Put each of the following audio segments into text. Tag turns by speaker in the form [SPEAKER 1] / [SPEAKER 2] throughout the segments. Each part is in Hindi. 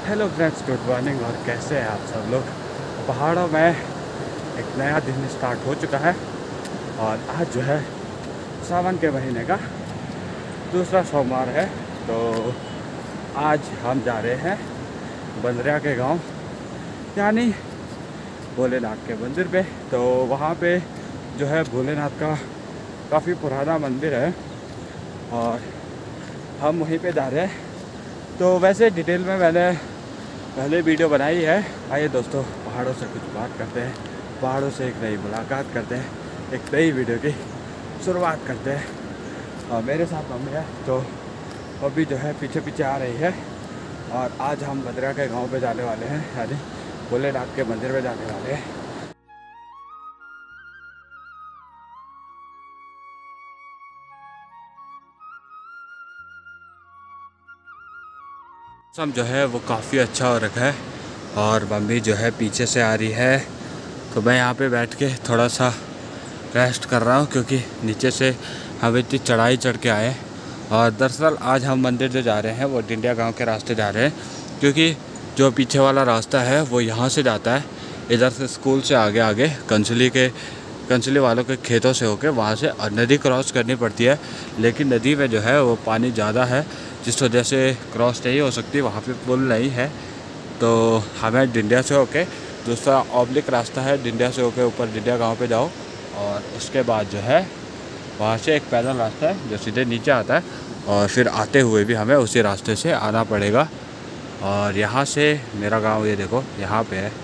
[SPEAKER 1] Hello friends, good morning. और कैसे हैं आप सब लोग। पहाड़ों में एक नया दिन स्टार्ट हो चुका है और आज जो है सावन के महीने का दूसरा सोमवार है। तो आज हम जा रहे हैं बंदरिया के गांव, यानी भोलेनाथ के मंदिर पे। तो वहाँ पे जो है भोलेनाथ का काफ़ी पुराना मंदिर है और हम वहीं पे जा रहे हैं। तो वैसे डिटेल में मैंने पहले वीडियो बनाई है। आइए दोस्तों, पहाड़ों से कुछ बात करते हैं, पहाड़ों से एक नई मुलाकात करते हैं, एक नई वीडियो की शुरुआत करते हैं। और मेरे साथ मम्मी है तो अभी जो है पीछे पीछे आ रही है। और आज हम बंदरिया के गांव पे जाने वाले हैं, यानी भोलेनाथ के मंदिर में जाने वाले हैं। मौसम जो है वो काफ़ी अच्छा हो रखा है और मम्मी जो है पीछे से आ रही है। तो मैं यहाँ पे बैठ के थोड़ा सा रेस्ट कर रहा हूँ, क्योंकि नीचे से हम इतनी चढ़ाई चढ़ के आए। और दरअसल आज हम मंदिर जो जा रहे हैं वो डिंडिया गांव के रास्ते जा रहे हैं, क्योंकि जो पीछे वाला रास्ता है वो यहाँ से जाता है, इधर से स्कूल से आगे आगे कंसली वालों के खेतों से होके वहाँ से नदी क्रॉस करनी पड़ती है। लेकिन नदी में जो है वो पानी ज़्यादा है, जिस वजह से क्रॉस नहीं हो सकती, वहाँ पे पुल नहीं है। तो हमें डिंडिया से होके दूसरा ऑब्लिक रास्ता है, डिंडिया से होके ऊपर डिंडिया गांव पे जाओ और उसके बाद जो है वहाँ से एक पैदल रास्ता है जो सीधे नीचे आता है और फिर आते हुए भी हमें उसी रास्ते से आना पड़ेगा। और यहाँ से मेरा गांव ये देखो यहाँ पे है।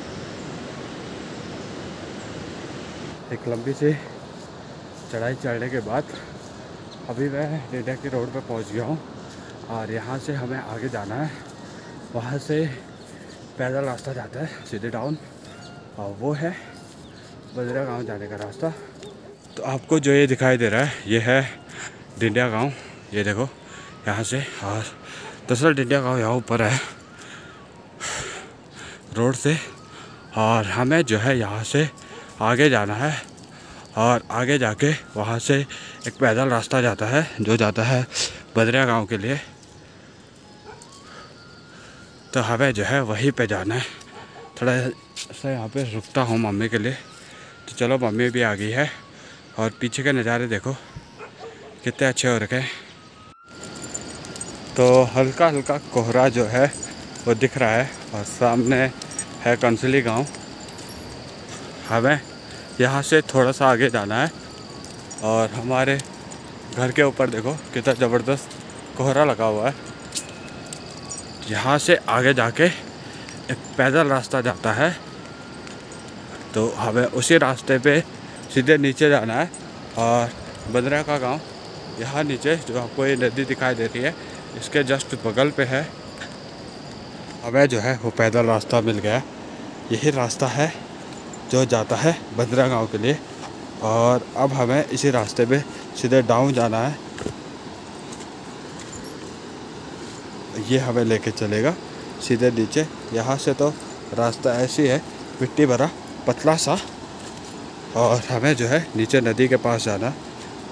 [SPEAKER 1] एक लंबी सी चढ़ाई चढ़ने के बाद अभी मैं डिंडिया की रोड पे पहुँच गया हूँ और यहाँ से हमें आगे जाना है। वहाँ से पैदल रास्ता जाता है सीधे डाउन और वो है बंदरिया गांव जाने का रास्ता। तो आपको जो ये दिखाई दे रहा है ये है डिंडिया गांव, ये देखो यहाँ से। और दरअसल डिंडिया गांव यहाँ ऊपर है रोड से, और हमें जो है यहाँ से आगे जाना है और आगे जाके वहाँ से एक पैदल रास्ता जाता है जो जाता है बंदरिया गांव के लिए। तो हमें जो है वहीं पे जाना है। थोड़ा सा यहाँ पे रुकता हूँ मम्मी के लिए। तो चलो, मम्मी भी आ गई है और पीछे के नज़ारे देखो कितने अच्छे हो रखे हैं। तो हल्का हल्का कोहरा जो है वो दिख रहा है और सामने है कंसली गांव। हमें यहाँ से थोड़ा सा आगे जाना है और हमारे घर के ऊपर देखो कितना ज़बरदस्त कोहरा लगा हुआ है। यहाँ से आगे जाके एक पैदल रास्ता जाता है, तो हमें उसी रास्ते पे सीधे नीचे जाना है। और बंदरिया का गांव यहाँ नीचे जो आपको ये नदी दिखाई दे रही है इसके जस्ट बगल पे है। हमें जो है वो पैदल रास्ता मिल गया। यही रास्ता है जो जाता है बंदरिया गांव के लिए। और अब हमें इसी रास्ते पे सीधे डाउन जाना है। ये हमें लेके चलेगा सीधे नीचे। यहाँ से तो रास्ता ऐसी है, मिट्टी भरा पतला सा, और हमें जो है नीचे नदी के पास जाना है।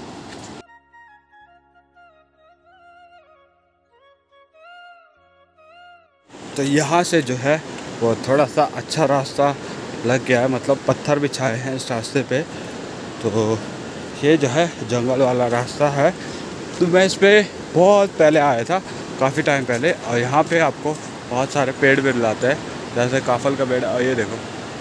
[SPEAKER 1] तो यहाँ से जो है वो थोड़ा सा अच्छा रास्ता लग गया है, मतलब पत्थर बिछाए हैं इस रास्ते पे। तो ये जो है जंगल वाला रास्ता है। तो मैं इस पर बहुत पहले आया था, काफ़ी टाइम पहले। और यहाँ पे आपको बहुत सारे पेड़ भी मिलाते हैं, जैसे काफल का पेड़। और ये देखो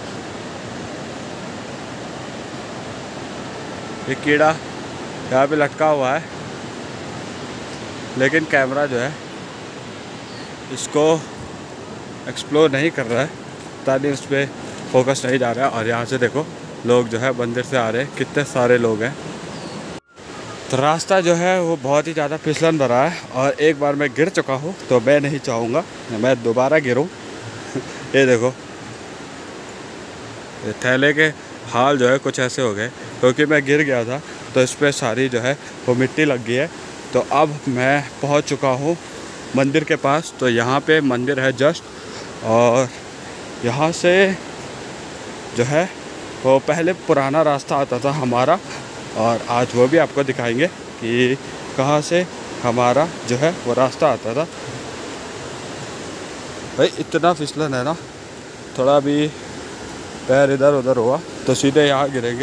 [SPEAKER 1] ये कीड़ा यहाँ पे लटका हुआ है, लेकिन कैमरा जो है इसको एक्सप्लोर नहीं कर रहा है, ताकि उस पर फोकस नहीं जा रहा है। और यहाँ से देखो लोग जो है मंदिर से आ रहे हैं, कितने सारे लोग हैं। तो रास्ता जो है वो बहुत ही ज़्यादा फिसलन भरा है और एक बार मैं गिर चुका हूँ, तो मैं नहीं चाहूँगा मैं दोबारा गिरूँ। ये देखो ये थैले के हाल जो है कुछ ऐसे हो गए, क्योंकि मैं गिर गया था तो इस पर सारी जो है वो मिट्टी लग गई है। तो अब मैं पहुँच चुका हूँ मंदिर के पास। तो यहाँ पे मंदिर है जस्ट, और यहाँ से जो है वो पहले पुराना रास्ता आता था हमारा, और आज वो भी आपको दिखाएंगे कि कहाँ से हमारा जो है वो रास्ता आता था। भाई इतना फिसलन है ना, थोड़ा भी पैर इधर उधर हुआ तो सीधे यहाँ गिरेंगे।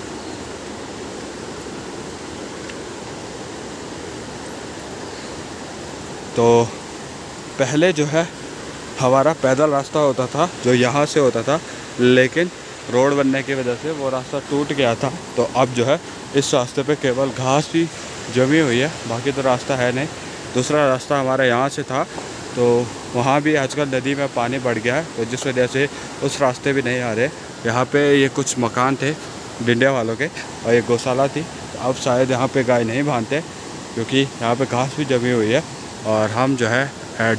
[SPEAKER 1] तो पहले जो है हमारा पैदल रास्ता होता था जो यहाँ से होता था, लेकिन रोड बनने की वजह से वो रास्ता टूट गया था। तो अब जो है इस रास्ते पे केवल घास ही जमी हुई है, बाकी तो रास्ता है नहीं। दूसरा रास्ता हमारा यहाँ से था, तो वहाँ भी आजकल नदी में पानी बढ़ गया है, तो जिस वजह से उस रास्ते भी नहीं आ रहे। यहाँ पे ये कुछ मकान थे डिंडे वालों के और ये गौशाला थी। तो अब शायद यहाँ पे गाय नहीं बांधते क्योंकि यहाँ पे घास भी जमी हुई है। और हम जो है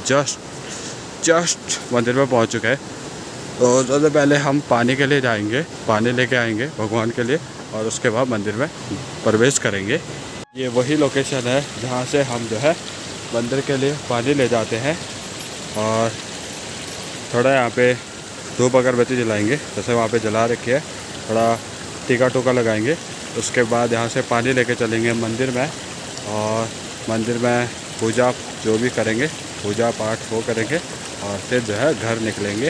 [SPEAKER 1] जस्ट मंदिर में पहुँच चुके हैं। तो सबसे पहले हम पानी के लिए जाएंगे, पानी लेके आएंगे भगवान के लिए और उसके बाद मंदिर में प्रवेश करेंगे। ये वही लोकेशन है जहाँ से हम जो है मंदिर के लिए पानी ले जाते हैं। और थोड़ा यहाँ पे धूप अगरबत्ती जलाएंगे, जैसे वहाँ पे जला रखी है, थोड़ा टीका टोका लगाएंगे। उसके बाद यहाँ से पानी लेके चलेंगे मंदिर में और मंदिर में पूजा जो भी करेंगे, पूजा पाठ वो करेंगे और फिर जो है घर निकलेंगे।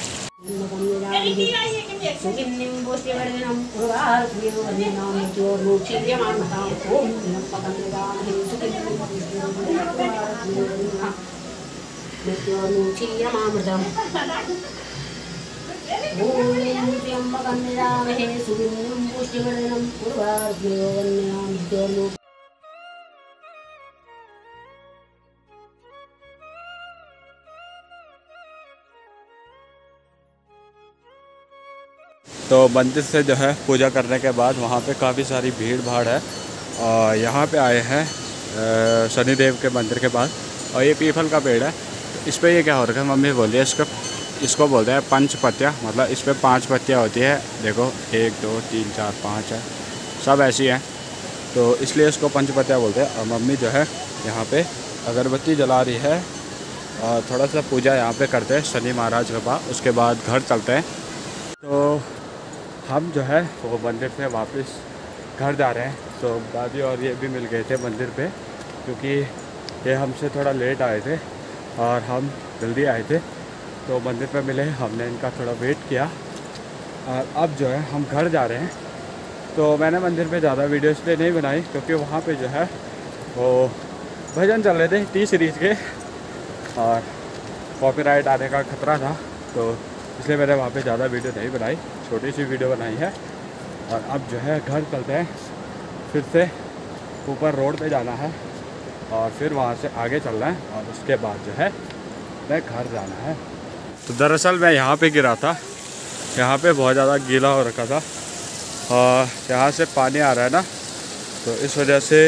[SPEAKER 1] तो मंदिर से जो है पूजा करने के बाद वहाँ पे काफ़ी सारी भीड़ भाड़ है। और यहाँ पे आए हैं शनिदेव के मंदिर के पास। और ये पीपल का पेड़ है, इस पर ये क्या हो रखा है, मम्मी बोल रही है इसको बोलते हैं पंच पत्तियाँ। मतलब इस पर 5 पत्तियाँ होती है, देखो 1 2 3 4 5 है, सब ऐसी हैं, तो इसलिए इसको पंच पत्तियाँ बोलते हैं। और मम्मी जो है यहाँ पे अगरबत्ती जला रही है और थोड़ा सा पूजा यहाँ पे करते हैं शनि महाराज के पास, उसके बाद घर चलते हैं। तो हम जो है वो मंदिर से वापस घर जा रहे हैं। तो दादी और ये भी मिल गए थे मंदिर पे, क्योंकि ये हमसे थोड़ा लेट आए थे और हम जल्दी आए थे, तो मंदिर पे मिले, हमने इनका थोड़ा वेट किया और अब जो है हम घर जा रहे हैं। तो मैंने मंदिर पे ज़्यादा वीडियो इसलिए नहीं बनाई क्योंकि वहाँ पे जो है वो भजन चल रहे थे टी सीरीज़ के और कॉपीराइट आने का खतरा था, तो इसलिए मैंने वहाँ पे ज़्यादा वीडियो नहीं बनाई, छोटी सी वीडियो बनाई है। और अब जो है घर चलते हैं, फिर से ऊपर रोड पे जाना है और फिर वहाँ से आगे चलना है और उसके बाद जो है मैं घर जाना है। तो दरअसल मैं यहाँ पे गिरा था, यहाँ पे बहुत ज़्यादा गीला हो रखा था और यहाँ से पानी आ रहा है ना, तो इस वजह से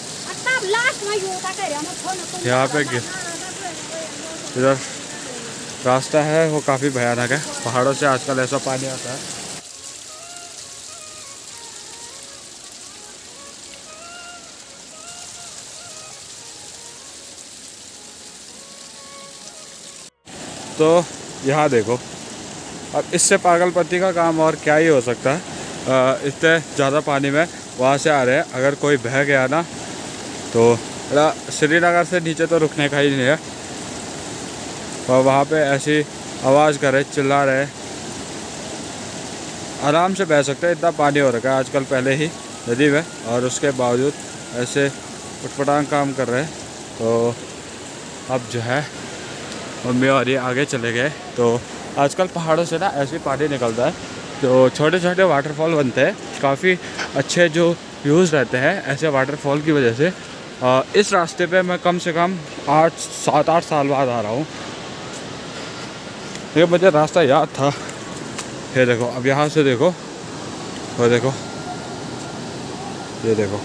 [SPEAKER 1] यहाँ पे इधर रास्ता है वो काफ़ी भयानक है, पहाड़ों से आजकल ऐसा पानी आता है। तो यहाँ देखो, अब इससे पागलपंती का काम और क्या ही हो सकता है। इतने ज़्यादा पानी में वहाँ से आ रहे हैं, अगर कोई बह गया ना तो श्रीनगर से नीचे तो रुकने का ही नहीं है। और वहाँ पे ऐसी आवाज़ कर रहे, चिल्ला रहे, आराम से बह सकते हैं, इतना पानी हो रखा है आजकल पहले ही नदी में, और उसके बावजूद ऐसे उटपटांग काम कर रहे हैं। तो अब जो है मम्मी और ये आगे चले गए। तो आजकल पहाड़ों से ना ऐसे पानी निकलता है, तो छोटे छोटे वाटरफॉल बनते हैं, काफ़ी अच्छे जो व्यूज़ रहते हैं ऐसे वाटरफॉल की वजह से। इस रास्ते पे मैं कम से कम 7-8 साल बाद आ रहा हूँ, ये मुझे रास्ता याद था। ये देखो, अब यहाँ से देखो, वो देखो, ये देखो,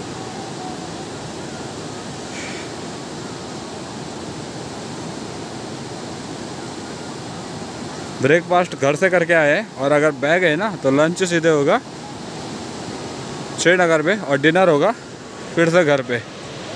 [SPEAKER 1] ब्रेकफास्ट घर से करके आए और अगर बह गए ना तो लंच सीधे होगा श्रीनगर में और डिनर होगा फिर से घर पे।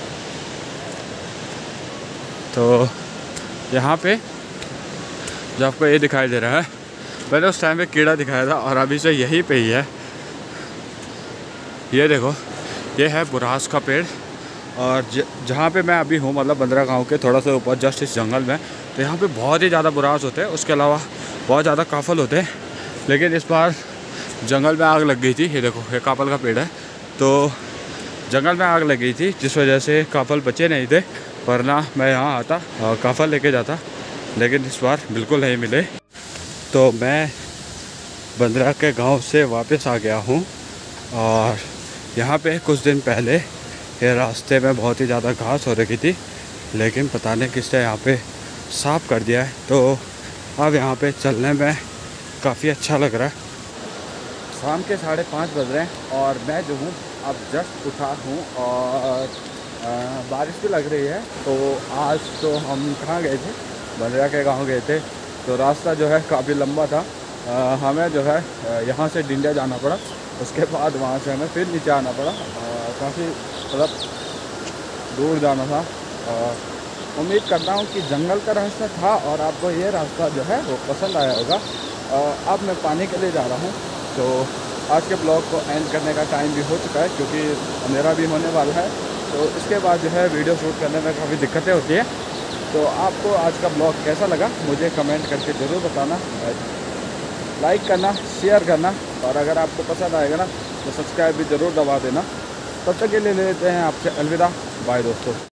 [SPEAKER 1] तो यहाँ पे जो आपको ये दिखाई दे रहा है, मैंने उस टाइम पे कीड़ा दिखाया था और अभी से यहीं पे ही है। ये देखो, ये है बुरास का पेड़ और जहाँ पे मैं अभी हूँ मतलब बंदरा गाँव के थोड़ा सा ऊपर जस्ट इस जंगल में, तो यहाँ पे बहुत ही ज़्यादा बुरास होते हैं। उसके अलावा बहुत ज़्यादा काफल होते हैं। लेकिन इस बार जंगल में आग लग गई थी। ये देखो, ये काफल का पेड़ है। तो जंगल में आग लग गई थी जिस वजह से काफल बचे नहीं थे, वरना मैं यहाँ आता और काफल लेके जाता। लेकिन इस बार बिल्कुल नहीं मिले। तो मैं बंदरा के गांव से वापस आ गया हूँ। और यहाँ पे कुछ दिन पहले ये रास्ते में बहुत ही ज़्यादा घास हो रखी थी, लेकिन पता नहीं किसने यहाँ पे साफ़ कर दिया है। तो अब यहाँ पे चलने में काफ़ी अच्छा लग रहा है। शाम के 5:30 बज रहे हैं और मैं जो हूँ अब जस्ट उठा हूँ और बारिश भी लग रही है। तो आज तो हम कहाँ गए थे, बंदरा के गांव गए थे। तो रास्ता जो है काफ़ी लंबा था। हमें जो है यहाँ से डिंडिया जाना पड़ा, उसके बाद वहाँ से हमें फिर नीचे आना पड़ा। काफ़ी मतलब दूर जाना था। उम्मीद करता हूँ कि जंगल का रास्ता था और आपको ये रास्ता जो है वो पसंद आया होगा। अब मैं पानी के लिए जा रहा हूँ। तो आज के ब्लॉग को एंड करने का टाइम भी हो चुका है, क्योंकि अंधेरा भी होने वाला है। तो इसके बाद जो है वीडियो शूट करने में काफ़ी दिक्कतें होती हैं। तो आपको आज का ब्लॉग कैसा लगा मुझे कमेंट करके ज़रूर बताना, लाइक करना, शेयर करना, और अगर आपको पसंद आएगा ना तो सब्सक्राइब भी ज़रूर दबा देना। तब तक के लिए लेते हैं आपसे अलविदा। बाय दोस्तों।